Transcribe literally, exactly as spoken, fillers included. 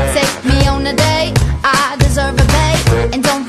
Take me on a date, I deserve a bait. And don't